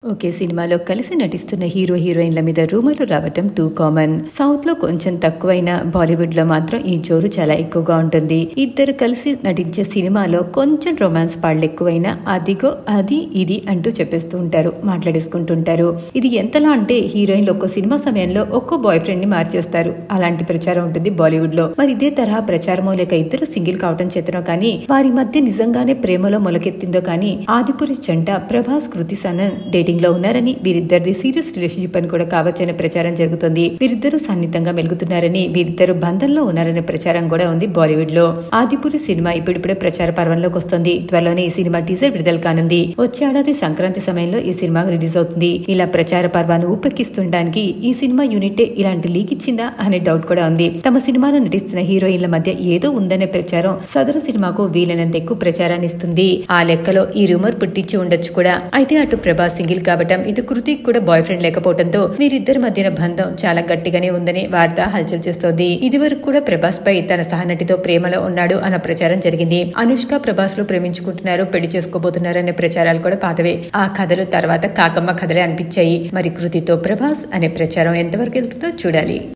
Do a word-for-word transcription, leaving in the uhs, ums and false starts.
ఒకే సినిమాలో కలిసి నటిస్తున్న హీరో హీరోయిన్ల మీద రూమర్లు రావటం టూ కామన్. సౌత్ లో కొంచెం తక్కువైన బాలీవుడ్ లో మాత్రం ఈ జోరు చాలా ఎక్కువగా ఉంటుంది. ఇద్దరు కలిసి నటించే సినిమాలో కొంచెం రొమాన్స్ పాళ్ళు ఎక్కువైనా అదిగో అది ఇది అంటూ చెప్పేస్తూ ఉంటారు, మాట్లాడేసుకుంటుంటారు. ఇది ఎంతలా అంటే హీరోయిన్లు ఒక్కో సినిమా సమయంలో ఒక్కో బాయ్ ఫ్రెండ్ ని మార్చేస్తారు. అలాంటి ప్రచారం ఉంటుంది బాలీవుడ్ లో. మరి ఇదే తరహా ప్రచారమో లేక ఇద్దరు సింగిల్ కావటం చేతనో కానీ వారి మధ్య నిజంగానే ప్రేమలో మొలకెత్తిందో కానీ ఆదిపురి జంట ప్రభాస్ కృతి సనన్ డేటింగ్ లో ఉన్నారని, వీరిద్దరిది సీరియస్ రిలేషన్షిప్ అని కూడా కావచ్చనే ప్రచారం జరుగుతుంది. వీరిద్దరూ సన్నిహితంగా మెలుగుతున్నారని, వీరిద్దరు బంధంలో ఉన్నారనే ప్రచారం కూడా ఉంది బాలీవుడ్ లో. ఆదిపురి సినిమా ఇప్పుడిప్పుడే ప్రచార పర్వంలోకి వస్తుంది. త్వరలోనే ఈ సినిమా టీజర్ విడుదల కానుంది. వచ్చే ఏడాది సంక్రాంతి సమయంలో ఈ సినిమా రిలీజ్ అవుతుంది. ఇలా ప్రచార పర్వాన్ని ఊపెక్కిస్తుండడానికి ఈ సినిమా యూనిట్ ఇలాంటి లీక్ ఇచ్చిందా అనే డౌట్ కూడా ఉంది. తమ సినిమాలో నటిస్తున్న హీరోయిన్ల మధ్య ఏదో ఉందనే ప్రచారం సదరు సినిమాకు వీలైనంత ఎక్కువ ప్రచారాన్ని ఇస్తుంది. ఆ లెక్కలో ఈ రూమర్ పుట్టించి ఉండొచ్చు కూడా. అయితే అటు ప్రభాస్ సింగిల్ కావటం, ఇటు కృతిక్ కూడా బాయ్ ఫ్రెండ్ లేకపోవడంతో వీరిద్దరి మధ్యన బంధం చాలా గట్టిగానే ఉందని వార్త హల్చల్ చేస్తోంది. ఇది వరకు కూడా ప్రభాస్ పై తన సహనటితో ప్రేమలో ఉన్నాడు అన్న ప్రచారం జరిగింది. అనుష్క ప్రభాస్ లో ప్రేమించుకుంటున్నారు, పెళ్లి చేసుకోబోతున్నారు అనే ప్రచారాలు కూడా పాతవే. ఆ కథలు తర్వాత కాకమ్మ కథలే అనిపించాయి. మరి కృతితో ప్రభాస్ అనే ప్రచారం ఎంతవరకు వెళ్తుందో చూడాలి.